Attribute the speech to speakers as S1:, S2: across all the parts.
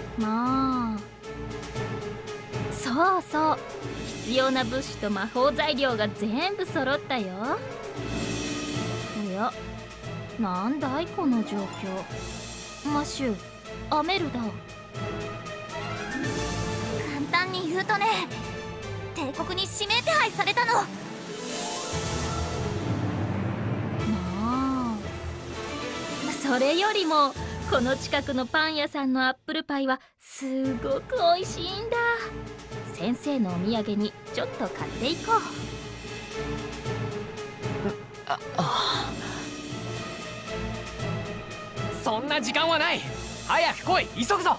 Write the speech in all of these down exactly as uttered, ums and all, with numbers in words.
S1: まあ、そうそう、必要な物資と魔法材料が全部揃ったよ。おや、なんだいこの状況。マシュ、アメルだ。
S2: 簡単に言うとね、帝国に指名手配されたの。
S1: まあ、それよりもこの近くのパン屋さんのアップルパイはすごく美味しいんだ。先生のお土産にちょっと買っていこう。
S3: ああ、そんな時間はない。早く来い、急ぐぞ。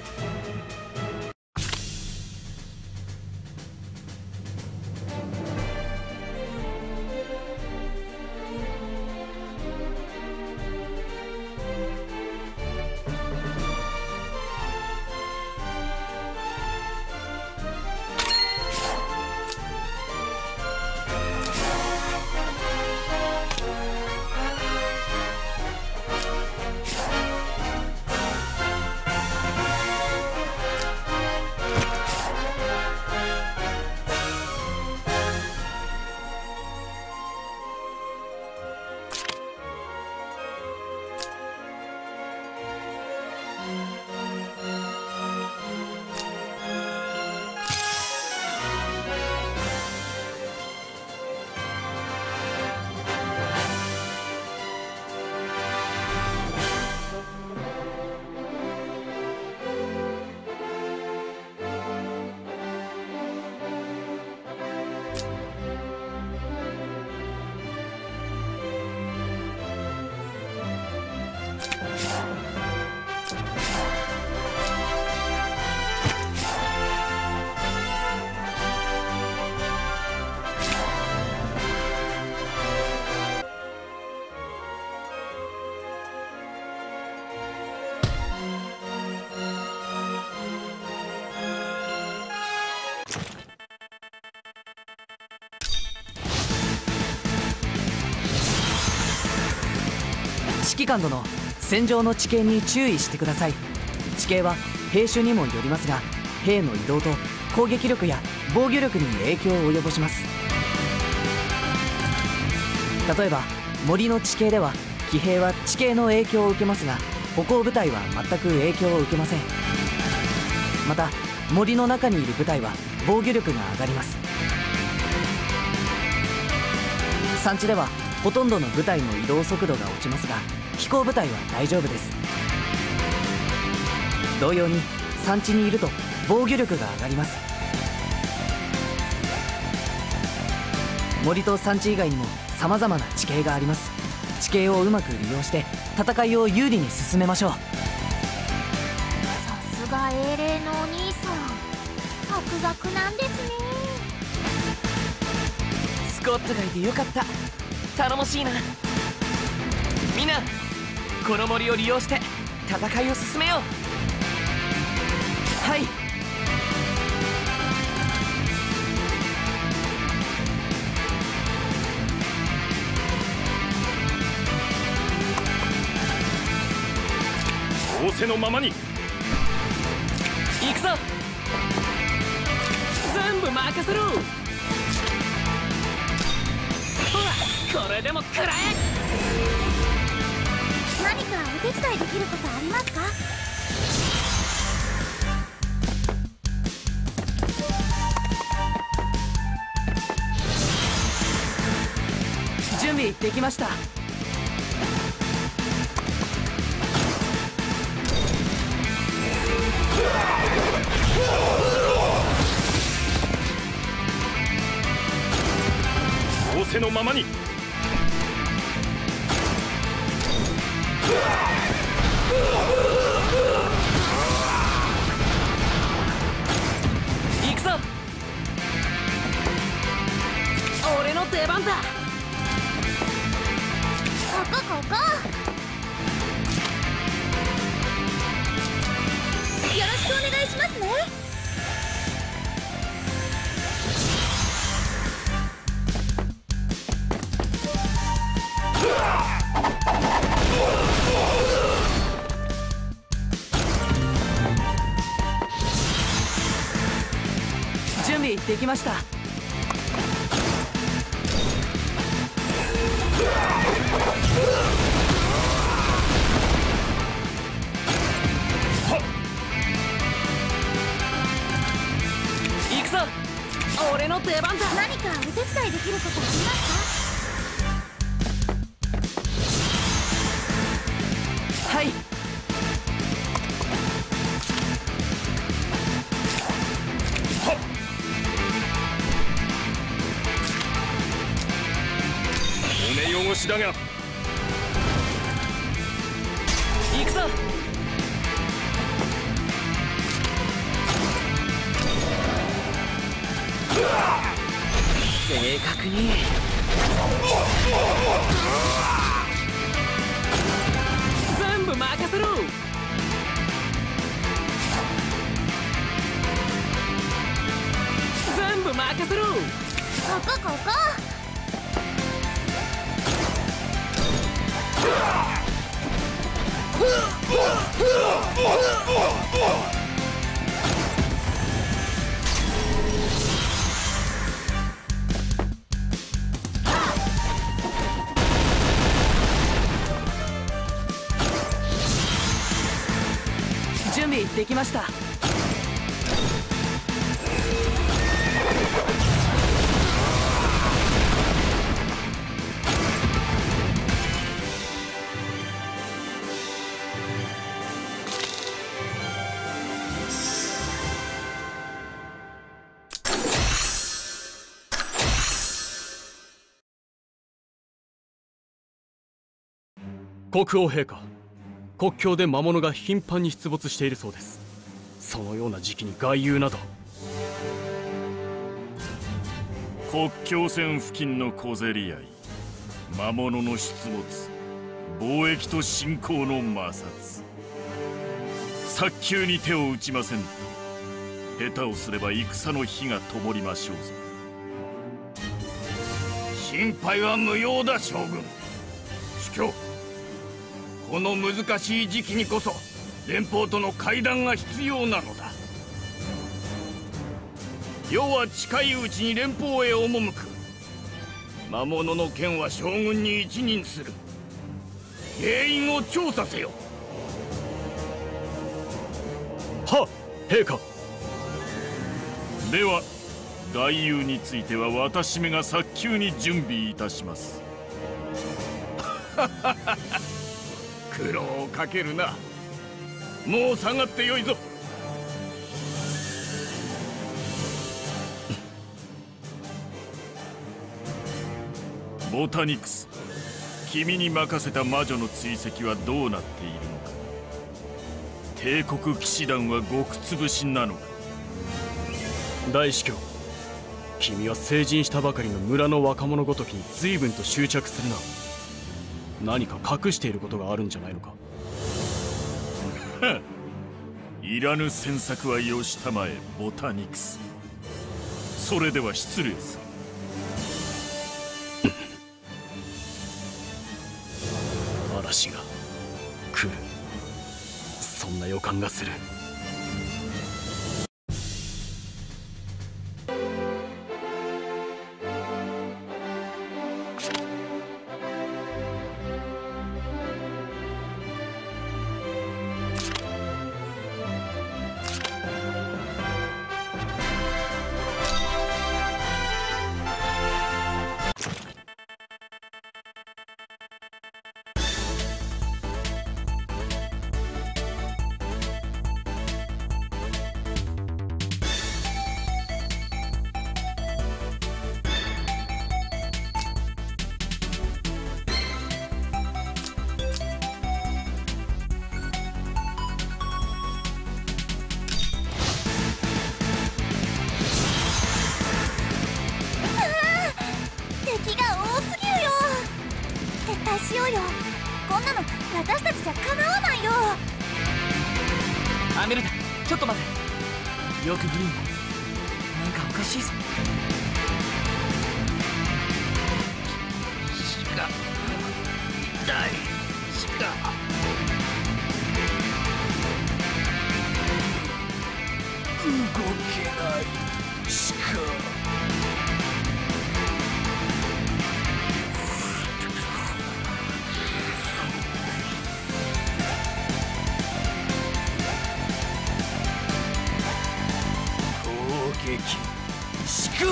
S3: 指揮官殿、戦場の地形に注意してください。地形は兵種にもよりますが、兵の移動と攻撃力や防御力に影響を及ぼします。例えば森の地形では騎兵は地形の影響を受けますが、歩行部隊は全く影響を受けません。また森の中にいる部隊は防御力が上がります。山地ではほとんどの部隊の移動速度が落ちますが、飛行部隊は大丈夫です。同様に山地にいると防御力が上がります。森と山地以外にも様々な地形があります。地形をうまく利用して戦いを有利に進めましょう。
S2: さすが英霊のお兄さん、博学なんですね。
S3: スコットがいてよかった。頼もしいな。みんな、この森を利用して戦いを進めよう。はい。
S4: 仰せのままに
S3: 行くぞ。全部任せろ。ほら、これでも食らえ。
S2: 何かお手伝いできることありますか？
S3: 準備できました。
S4: 仰せのままに
S3: 行くぞ。俺の出番だ。
S2: ここここ。よろしくお願いしますね。
S3: できました。行くぞ、俺の出番だ。
S2: 何かお手伝いできることあります
S3: はい。
S4: 骨汚しだが
S3: 行くぞ。正確に全部任せろ。全部任せろ。
S2: ここここ。
S3: 準備できました。
S5: 国王陛下、国境で魔物が頻繁に出没しているそうです。そのような時期に外遊など。
S4: 国境線付近の小競り合い、魔物の出没、貿易と侵攻の摩擦、早急に手を打ちませんと下手をすれば戦の火が灯りましょうぞ。
S6: 心配は無用だ将軍。主教、この難しい時期にこそ連邦との会談が必要なのだ。世は近いうちに連邦へ赴く。魔物の剣は将軍に一任する。原因を調査せよ。
S5: はっ、陛下。
S4: では外遊については私めが早急に準備いたします。
S6: 苦労をかけるな。もう下がってよいぞ。
S4: ボタニクス、君に任せた魔女の追跡はどうなっているのか。帝国騎士団は極潰しなのか。
S5: 大司教、君は成人したばかりの村の若者ごときに随分と執着するな。何か隠していることがあるんじゃないのか。
S4: いらぬ詮索はよしたまえ、ボタニクス。それでは失礼する。
S5: 嵐が来る、そんな予感がする。
S2: しようよ。こんなの私たちじゃかなわないよ。
S3: アメルダ、ちょっと待て。よく見るんだ。なんかおかしいぞ。
S6: しか痛い。しか動けない。 しか攻撃しか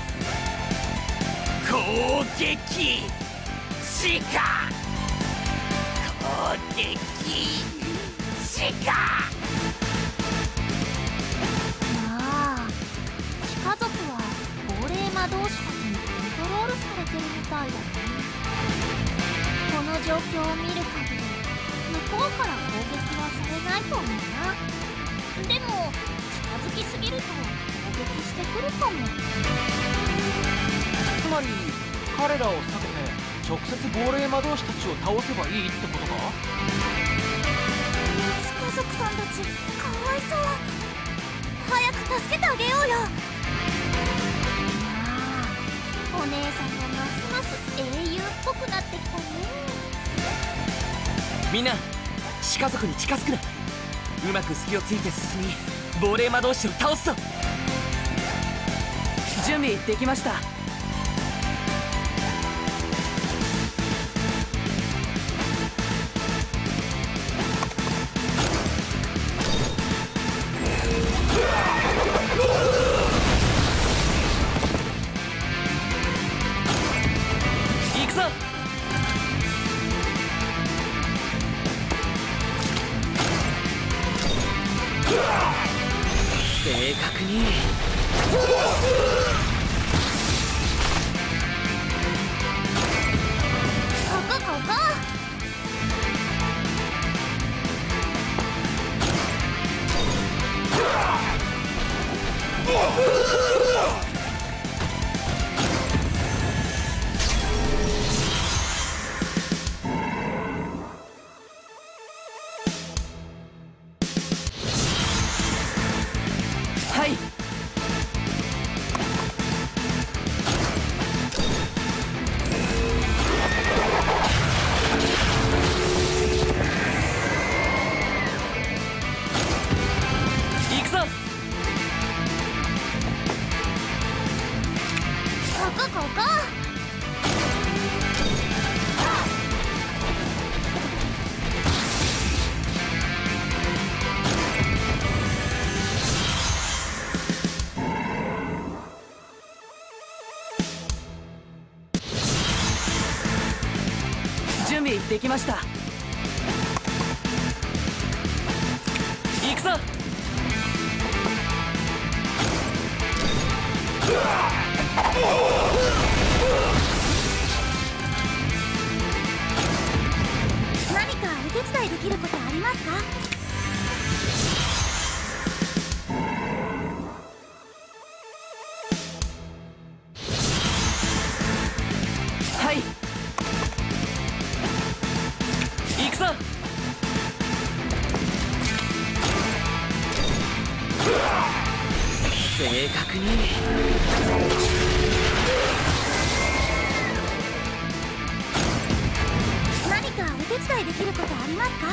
S6: 攻撃しか攻撃しか。
S1: まあ家族は亡霊魔導士たちにコントロールされてるみたいだね。この状況を見る限り向こうから攻撃はされないと思うな。でも近づきすぎると攻撃してくるかも。
S7: つまり彼らを避けて直接亡霊魔導士たちを倒せばいいってことか？
S2: 家族さんたちかわいそう。早く助けてあげようよ。
S1: まあお姉さんがますます英雄っぽくなってきたね。
S3: みんなシカ族に近づくな。うまく隙をついて進み亡霊魔導士を倒すぞ。準備できました。行くぞ。正確に
S2: ここここ。
S3: はい。行くぞ。
S2: ここここ。
S3: 準備できました。行くぞ。
S2: 何かお手伝いできることありますか？
S3: はい。行くぞ。正確に
S2: 何かお手伝いできることありますか？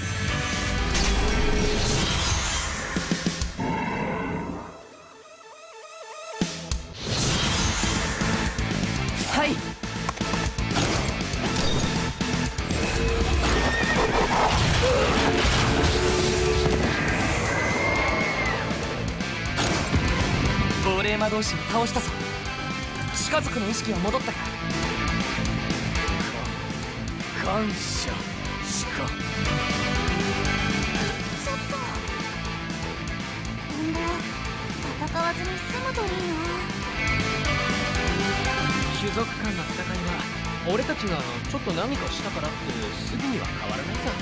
S3: はい。亡霊魔導士を倒したぞ。近づくの意識は戻ったか？
S6: 感謝しか。
S2: ちょっと今後戦わずに済むといいな。
S7: 種族間の戦いは俺たちがちょっと何かしたからってすぐには変わらないさ。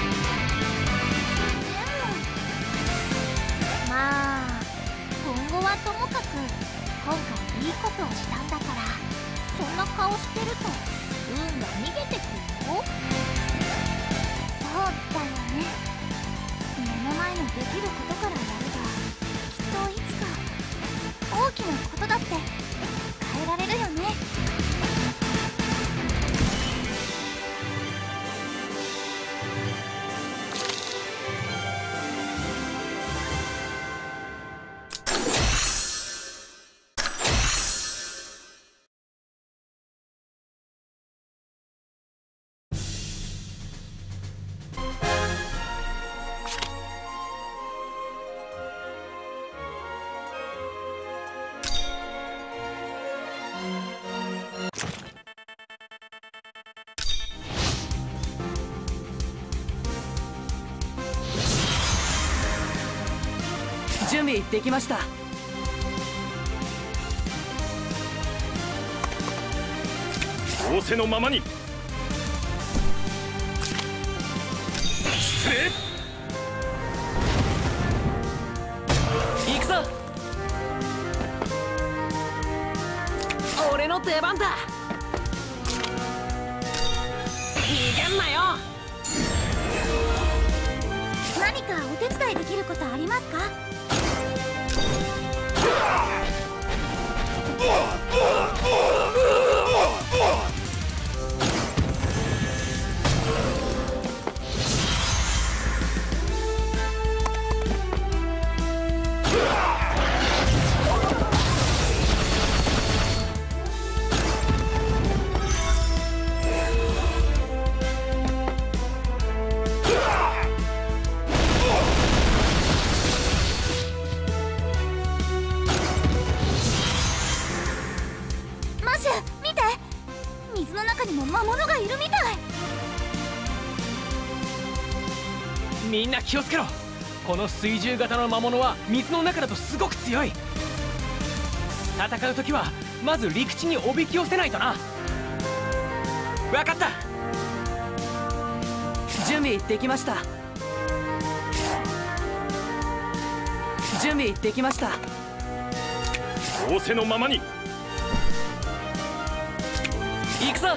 S1: まあ今後はともかく今回いいことをしたんだから、そんな顔してると運が逃げてくるよ。
S2: そうだよね。目の前のできることからやればきっといつか大きなことだって変えられるよね。
S3: 準備できました。
S4: 仰せのままに。失礼。
S3: 行くぞ。俺の出番だ。逃げんなよ。
S2: 何かお手伝いできることありますか？水の中にも魔物がいるみたい。
S7: みんな気をつけろ。この水獣型の魔物は水の中だとすごく強い。戦う時はまず陸地におびき寄せないとな。分かった。
S3: 準備できました。準備できました。
S4: 仰せのままに。
S3: 行くぞ。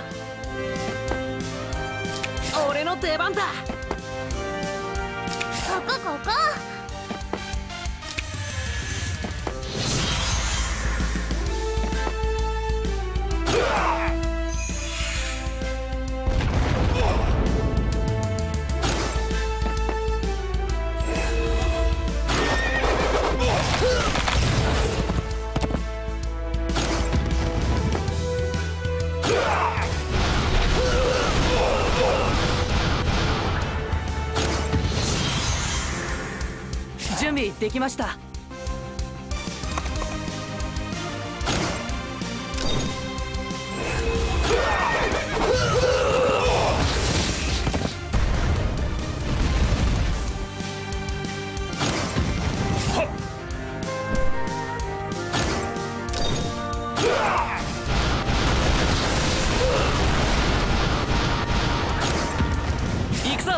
S3: 俺の出番だ。
S2: ここここ。
S3: 準備できました。行くぞ。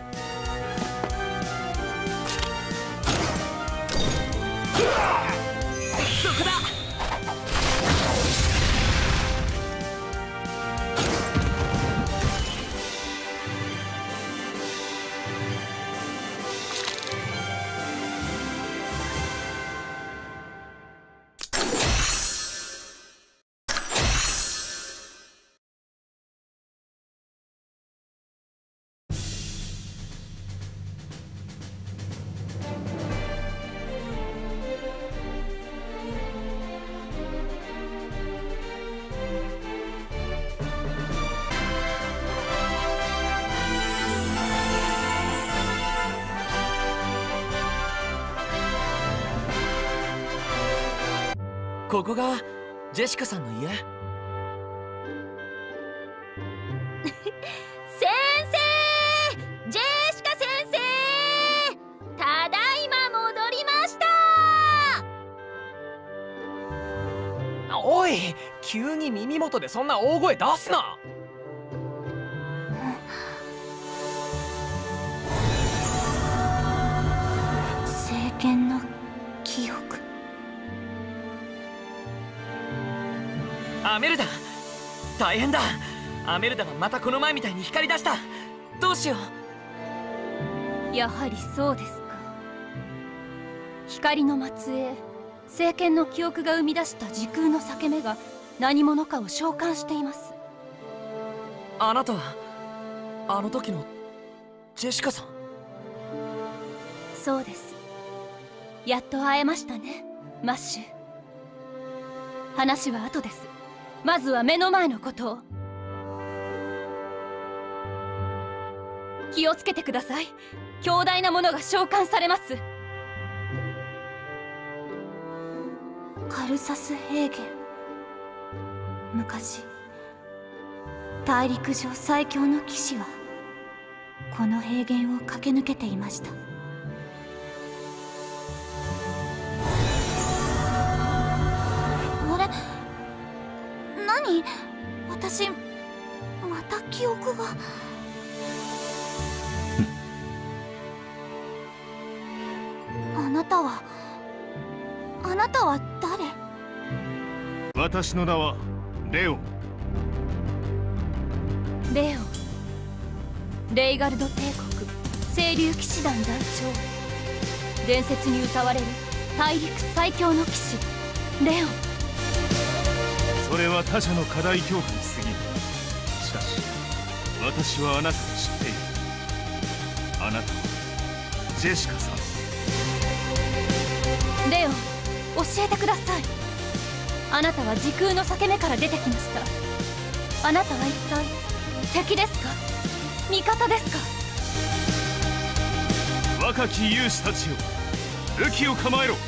S3: そこだ。 ここがジェシカさんの家？
S1: 先生、ジェシカ先生、ただいま戻りました。
S7: おい、急に耳元でそんな大声出すな。
S2: 聖剣の記憶。
S3: アメルダ、大変だ。アメルダがまたこの前みたいに光り出した。どうしよ
S1: う。やはりそうですか。光の末裔、聖剣の記憶が生み出した時空の裂け目が何者かを召喚しています。
S3: あなたはあの時のジェシカさん？
S1: そうです。やっと会えましたね、マッシュ。話は後です。まずは目の前のことを。気をつけてください。強大なものが召喚されます。
S2: カルサス平原。昔大陸上最強の騎士はこの平原を駆け抜けていました。 何？私また記憶が。あなたはあなたは誰？
S8: 私の名はレオン。
S1: レオン、レイガルド帝国清流騎士団団長、伝説に歌われる大陸最強の騎士レオン。
S8: それは他者の過大評価に過ぎる。しかし私はあなたを知っている。あなたはジェシカさん。
S1: レオン、教えてください。あなたは時空の裂け目から出てきました。あなたは一体敵ですか、味方ですか？
S8: 若き勇士たちよ、武器を構えろ。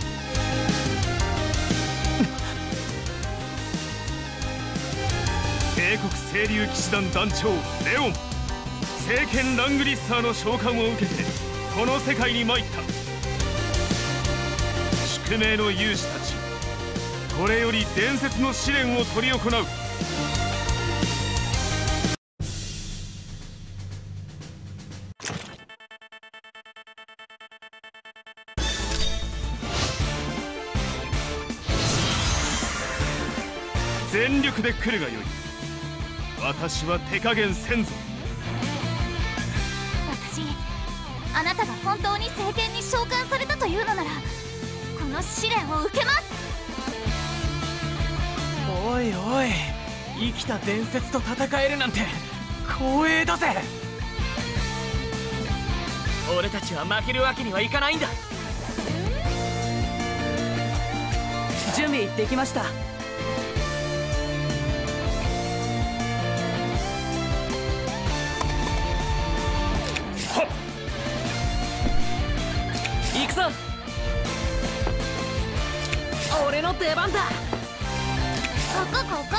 S8: 帝国清流騎士団団長レオン、聖剣ラングリッサーの召喚を受けてこの世界に参った。宿命の勇士たち、これより伝説の試練を執り行う。全力で来るがよい。私は手加減せんぞ。
S2: 私、あなたが本当に聖剣に召喚されたというのならこの試練を受けます。
S7: おいおい、生きた伝説と戦えるなんて光栄だぜ。俺たちは負けるわけにはいかないんだ。
S3: 準備できました。行くぞ。俺の出番だ。
S2: ここここ。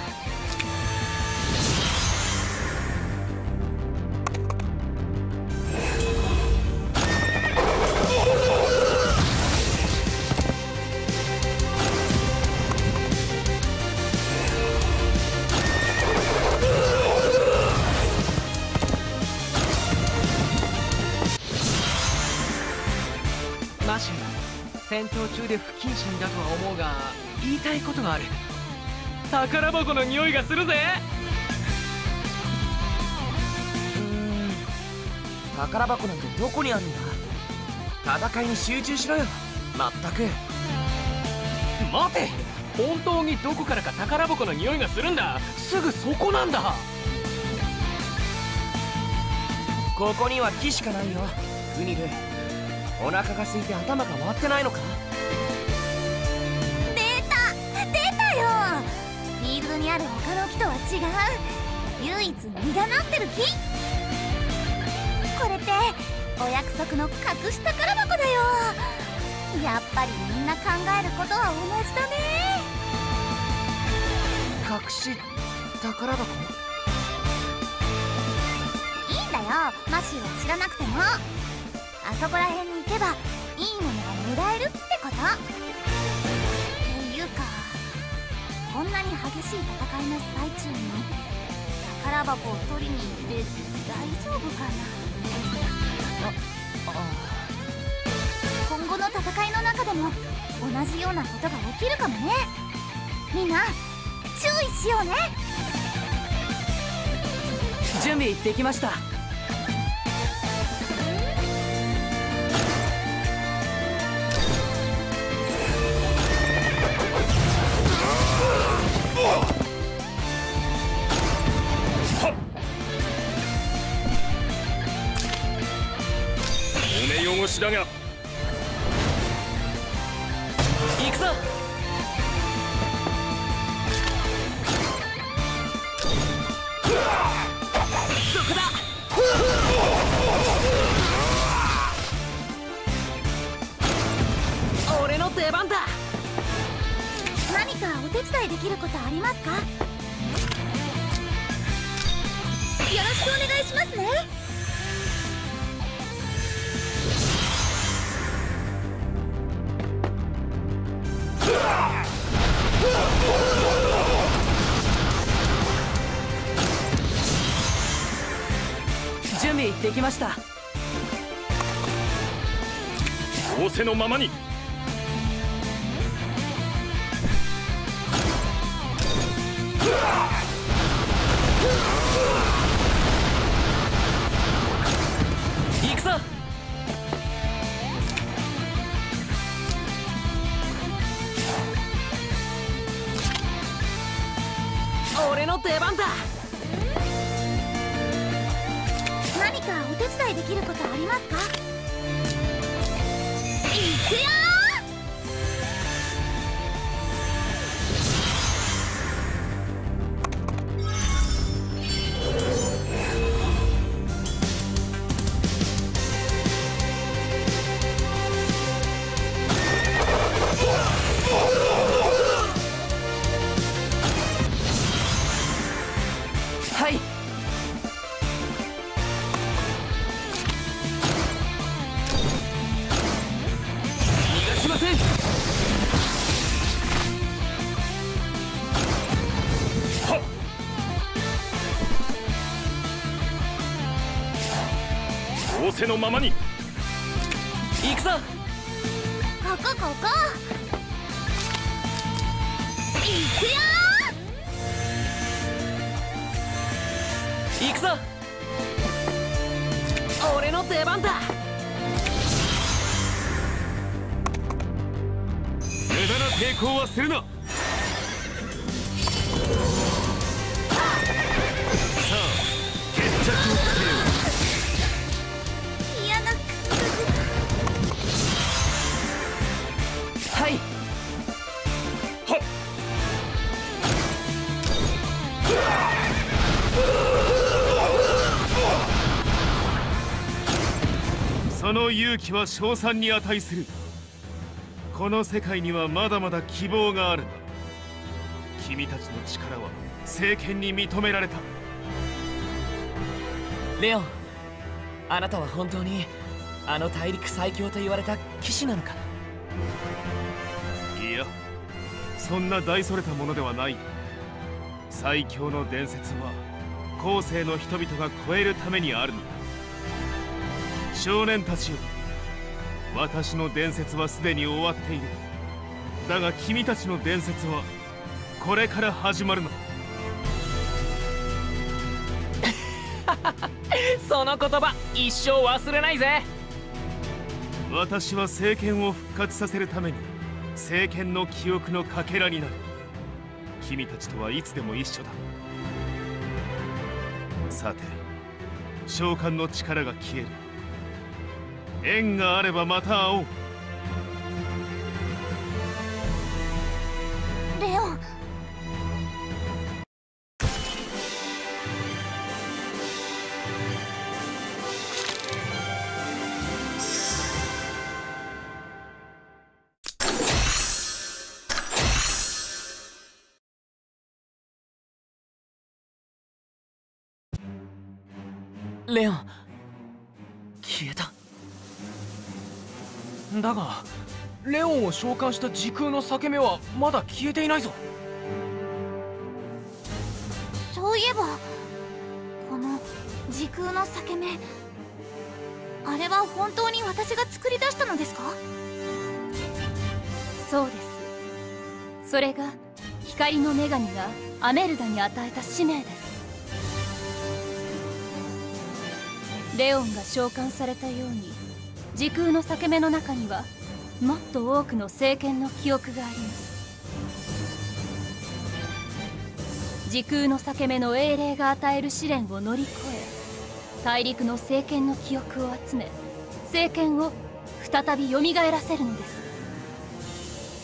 S7: マシュ、戦闘中で不謹慎だとは思うが言いたいことがある。宝箱の匂いがするぜ。
S3: うーん、宝箱なんてどこにあるんだ。戦いに集中しろよ。まったく。
S7: 待て、本当にどこからか宝箱の匂いがするんだ。すぐそこなんだ。
S3: ここには木しかないよ。グニル、お腹が空いて頭が回ってないのか？
S2: 出た出たよ。フィールドにある他の木とは違う唯一実がなってる木。これってお約束の隠し宝箱だよ。やっぱりみんな考えることは同じだね。
S3: 隠し宝箱？
S2: いいんだよ、マシューは知らなくても。あそこら辺に行けばいいものがもらえるってこと。っていうか、こんなに激しい戦いの最中に宝箱を取りに行って大丈夫かな。
S3: ああ
S2: 今後の戦いの中でも同じようなことが起きるかもね。みんな注意しようね。
S3: 準備できました。
S4: お目汚しだが
S3: 行くぞ。そこだ。俺の出番だ。
S2: 何かお手伝いできることありますか？よろしくお願いしますね。
S3: できました。
S4: 仰せのままに。
S3: 行くぞ。俺の出番だ。
S2: 何かお手伝いできることありますか？いくよ
S3: はい。逃がしません。
S4: はっ。仰せのままに。
S3: 行くぞ。
S2: ここここいくよ
S3: 行くぞ。俺の出番だ。
S8: 無駄な抵抗はするな。さあ決着をつけよう。
S2: 嫌な感
S3: はい。
S4: はっ。
S8: その勇気は称賛に値する。この世界にはまだまだ希望がある。君たちの力は聖剣に認められた。
S3: レオン、あなたは本当にあの大陸最強と言われた騎士なのか？
S8: いや、そんな大それたものではない。最強の伝説は後世の人々が超えるためにあるのだ。少年たちよ、私の伝説はすでに終わっている。だが君たちの伝説はこれから始まるの。
S7: その言葉一生忘れないぜ。
S8: 私は聖剣を復活させるために聖剣の記憶のかけらになる。君たちとはいつでも一緒だ。さて、召喚の力が消える。縁があればまた会おう。
S2: レオン、
S3: レオン、消えた。
S7: だがレオンを召喚した時空の裂け目はまだ消えていないぞ。
S2: そういえばこの時空の裂け目、あれは本当に私が作り出したのですか？
S1: そうです。それが光の女神がアメルダに与えた使命です。レオンが召喚されたように時空の裂け目の中にはもっと多くの聖剣の記憶があります。時空の裂け目の英霊が与える試練を乗り越え、大陸の聖剣の記憶を集め、聖剣を再び蘇らせるのです。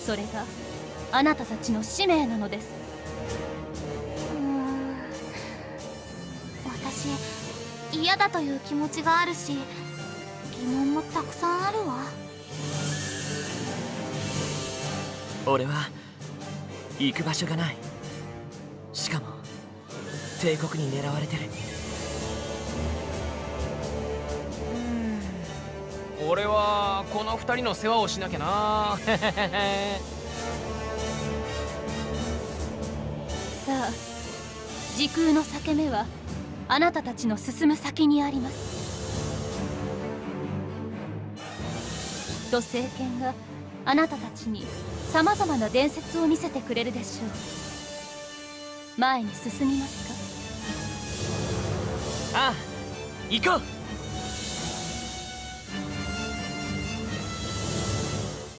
S1: それがあなたたちの使命なのです。
S2: うーん、私嫌だという気持ちがあるし、疑問もたくさんあるわ。
S3: 俺は行く場所がない。しかも帝国に狙われてる。
S7: うん、俺はこの二人の世話をしなきゃな。
S1: さあ、時空の裂け目はあなたたちの進む先にあります。
S2: と聖剣があなたたちにさまざまな伝説を見せてくれるでしょう。前に進みますか？
S7: ああ、行こう。